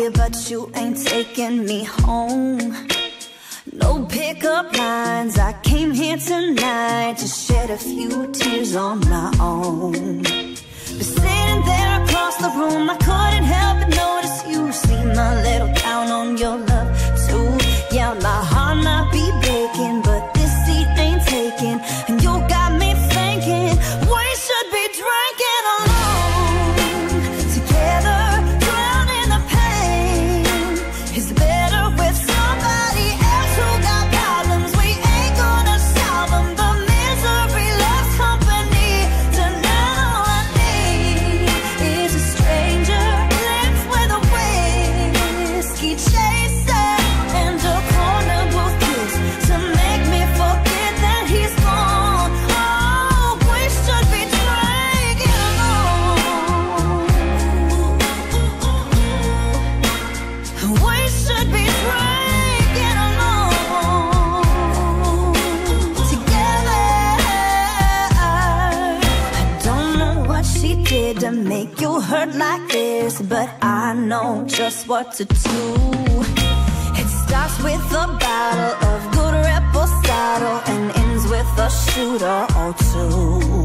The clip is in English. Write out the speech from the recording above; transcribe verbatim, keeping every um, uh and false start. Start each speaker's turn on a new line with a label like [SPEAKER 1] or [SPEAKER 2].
[SPEAKER 1] here, but you ain't taking me home. No pickup lines, I came here tonight to shed a few tears on my own. But sitting there across the room, I couldn't help but notice you seem a little down on your love too. Yeah, my heart might be breaking, but this seat ain't taken. And you got me thinking we should be drinking alone together, drowning the pain. It's better with somebody else who got problems. We ain't gonna solve them. The misery loves company. Tonight all I need is a stranger, lips with a whiskey chaser, and a corner booth kiss to make me forget that he's gone. Oh, we should be drinking alone. We should be drinking alone together. I don't know what she did to make you hurt like this, but I know just what to do. It starts with a bottle of good reposado and ends with a shooter or two.